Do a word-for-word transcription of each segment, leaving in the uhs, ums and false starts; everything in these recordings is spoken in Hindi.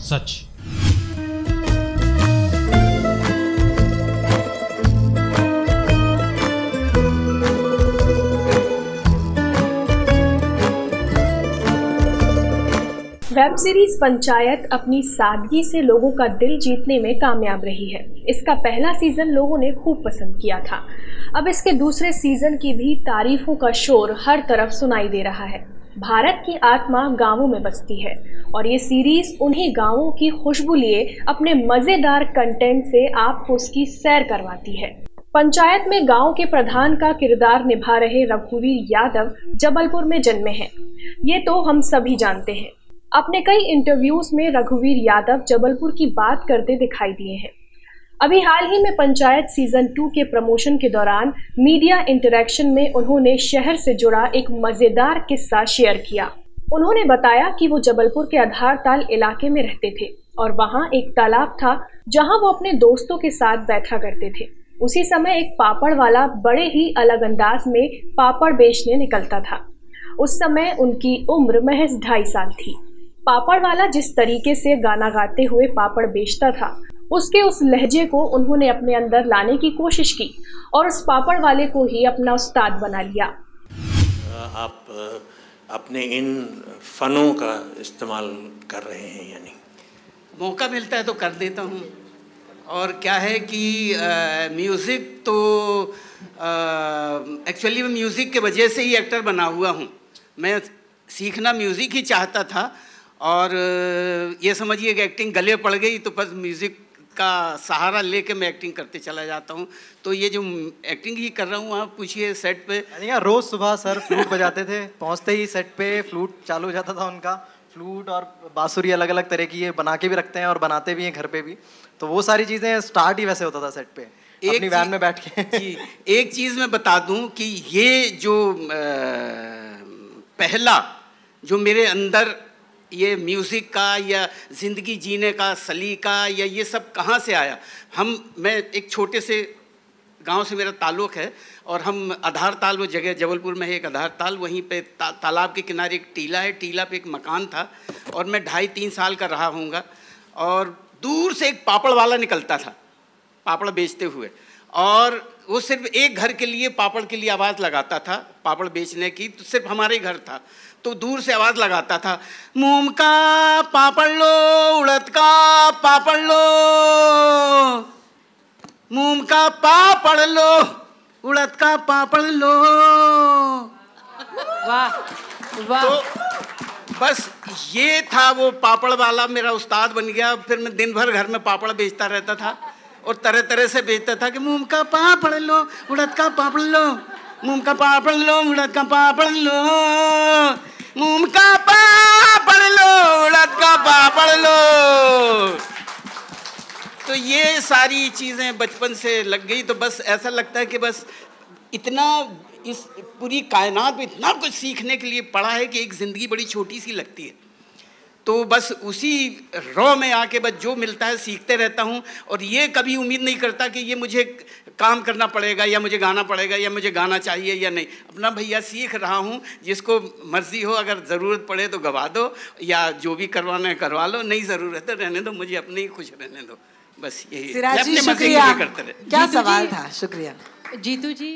सच। वेब सीरीज पंचायत अपनी सादगी से लोगों का दिल जीतने में कामयाब रही है। इसका पहला सीजन लोगों ने खूब पसंद किया था। अब इसके दूसरे सीजन की भी तारीफों का शोर हर तरफ सुनाई दे रहा है। भारत की आत्मा गांवों में बसती है और ये सीरीज उन्हीं गांवों की खुशबू लिए अपने मजेदार कंटेंट से आपको उसकी सैर करवाती है। पंचायत में गांव के प्रधान का किरदार निभा रहे रघुवीर यादव जबलपुर में जन्मे हैं, ये तो हम सभी जानते हैं। अपने कई इंटरव्यूज में रघुवीर यादव जबलपुर की बात करते दिखाई दिए हैं। अभी हाल ही में पंचायत सीजन टू के प्रमोशन के दौरान मीडिया इंटरेक्शन में उन्होंने शहर से जुड़ा एक मजेदार किस्सा शेयर किया। उन्होंने बताया कि वो जबलपुर के आधारताल इलाके में रहते थे और वहाँ एक तालाब था जहाँ वो अपने दोस्तों के साथ बैठा करते थे। उसी समय एक पापड़ वाला बड़े ही अलग अंदाज में पापड़ बेचने निकलता था। उस समय उनकी उम्र महज ढाई साल थी। पापड़ वाला जिस तरीके से गाना गाते हुए पापड़ बेचता था, उसके उस लहजे को उन्होंने अपने अंदर लाने की कोशिश की और उस पापड़ वाले को ही अपना उस्ताद बना लिया। आप अपने इन फनों का इस्तेमाल कर रहे हैं यानी? मौका मिलता है तो कर देता हूँ। और क्या है कि म्यूज़िक तो एक्चुअली मैं म्यूज़िक के वजह से ही एक्टर बना हुआ हूँ। मैं सीखना म्यूज़िक ही चाहता था और ये समझिए कि एक्टिंग गले पड़ गई तो बस म्यूज़िक का सहारा लेके मैं एक्टिंग करते चला जाता हूँ। तो ये जो एक्टिंग ही कर रहा हूँ, आप पूछिए सेट पे। रोज़ सुबह सर फ्लूट बजाते थे, पहुँचते ही सेट पे फ्लूट चालू हो जाता था उनका। फ्लूट और बांसुरी अलग अलग तरह की है, बना के भी रखते हैं और बनाते भी हैं घर पे भी। तो वो सारी चीज़ें स्टार्ट ही वैसे होता था सेट पे, अपनी वैन में बैठ के। जी, एक चीज़ मैं बता दूँ कि ये जो आ, पहला जो मेरे अंदर ये म्यूज़िक का या ज़िंदगी जीने का सलीका या ये सब कहाँ से आया। हम मैं एक छोटे से गांव से मेरा ताल्लुक़ है और हम आधारताल, वो जगह जबलपुर में है एक आधारताल, वहीं पे ता, तालाब के किनारे एक टीला है। टीला पे एक मकान था और मैं ढाई तीन साल का रहा हूँगा। और दूर से एक पापड़ वाला निकलता था पापड़ बेचते हुए, और वो सिर्फ एक घर के लिए पापड़ के लिए आवाज़ लगाता था, पापड़ बेचने की। तो सिर्फ हमारे घर था तो दूर से आवाज़ लगाता था, मूंग का पापड़ लो, उड़द का पापड़ लो, मूंग का पापड़ लो, उड़द का पापड़ लो। वाह वाह। तो बस ये था वो पापड़ वाला, मेरा उस्ताद बन गया। फिर मैं दिन भर घर में पापड़ बेचता रहता था और तरह तरह से बेचता था कि मूंग का पापड़ लो, उड़द का पापड़ लो, मूंग का पापड़ लो, उड़द का पापड़ लो, मूंग का पापड़ लो, उड़द का पापड़ लो। तो ये सारी चीज़ें बचपन से लग गई। तो बस ऐसा लगता है कि बस इतना इस पूरी कायनात में इतना कुछ सीखने के लिए पड़ा है कि एक ज़िंदगी बड़ी छोटी सी लगती है। तो बस उसी रॉ में आके बस जो मिलता है सीखते रहता हूँ। और ये कभी उम्मीद नहीं करता कि ये मुझे काम करना पड़ेगा या मुझे गाना पड़ेगा या मुझे गाना चाहिए या नहीं। अपना भैया सीख रहा हूँ, जिसको मर्जी हो, अगर ज़रूरत पड़े तो गवा दो या जो भी करवाना है करवा लो, नहीं ज़रूरत है रहने दो, मुझे अपने ही खुश रहने दो। बस यही सिराज जी, अपने मजे के लिए करते रहे। क्या सवाल था? शुक्रिया जीतू जी।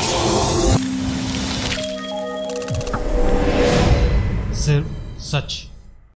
सिर्फ सच।